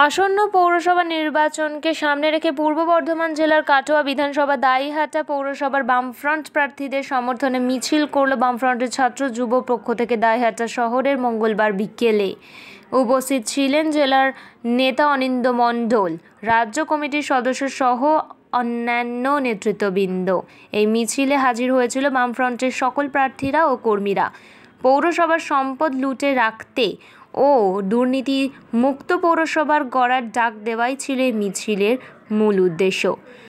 আসন্ন পৌরসভা নির্বাচনকে সামনে রেখে পূর্ব বর্ধমান জেলার কাটোয়া বিধানসভা দাইহাটা পৌরসভার বামফ্রন্ট প্রার্থীদের সমর্থনে মিছিল করল বামফ্রন্টের ছাত্র যুব পক্ষ থেকে। দাইহাটা শহরের মঙ্গলবার বিকেলে উপস্থিত ছিলেন জেলার নেতা অনিন্দ্য মণ্ডল, রাজ্য কমিটির সদস্য সহ অন্যান্য নেতৃত্ববৃন্দ। এই মিছিলে হাজির হয়েছিল বামফ্রন্টের সকল প্রার্থীরা ও কর্মীরা। পৌরসভার সম্পদ লুটে রাখতে ও দুর্নীতি মুক্ত পৌরসভার গড়ার ডাক দেওয়াই ছিল এই মিছিলের মূল উদ্দেশ্য।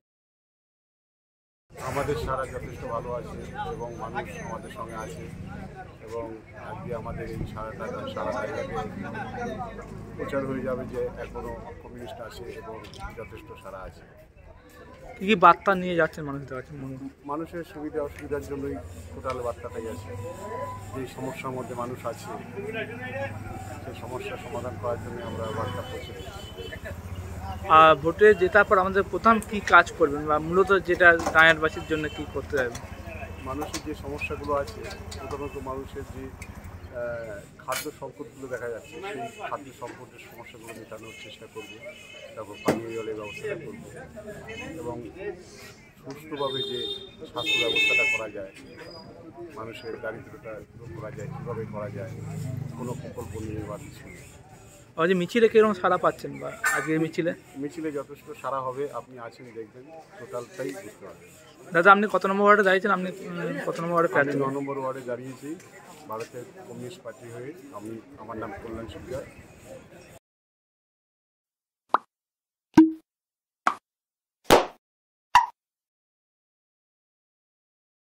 আমাদের সারা যথেষ্ট ভালো আছে এবং মানুষ আমাদের সঙ্গে আছে এবং আজকে আমাদের এই সারা জায়গাতে প্রচার হয়ে যাবে যে এখনও কমিউনিস্ট আছে এবং যথেষ্ট সারা আছে। কী কী বার্তা নিয়ে যাচ্ছেন মানুষদের কাছে? মানুষের সুবিধা অসুবিধার জন্যই টোটাল বার্তাটাই আছে। যে সমস্যার মধ্যে মানুষ আছে সেই সমস্যার সমাধান করার জন্য আমরা বার্তা পৌঁছে দিচ্ছি। ভোটে জেতার পর আমাদের প্রথম কি কাজ করবেন বা মূলত যেটা দাইহাটবাসীর জন্য কি করতে হবে? মানুষের যে সমস্যাগুলো আছে, প্রথমত মানুষের যে খাদ্য সংকটগুলো দেখা যাচ্ছে, সেই খাদ্য সংকটের সমস্যাগুলো মেটানোর চেষ্টা করব। তারপর পানীয় জলের ব্যবস্থাটা করব এবং সুস্থভাবে যে স্বাস্থ্য ব্যবস্থাটা করা যায়, মানুষের দারিদ্রতা দূর করা যায়, কীভাবে করা যায়, কোনো প্রকল্প নিয়ে বা কিছু। যে মিছিলে কীরকম সাড়া পাচ্ছেন বা আজকের মিছিলে যথেষ্ট সাড়া হবে। আপনি আছেন, দেখবেন, টোটালটাই বুঝতে পারবেন। দাদা, আপনি কত নম্বর ওয়ার্ডে দাঁড়িয়েছেন? আপনি কত নম্বর ওয়ার্ডে? আমি 9 নম্বর ওয়ার্ডে দাঁড়িয়েছি, ভারতের কমিউনিস্ট পার্টি হয়ে। আমার নাম কল্যাণ শিকদার।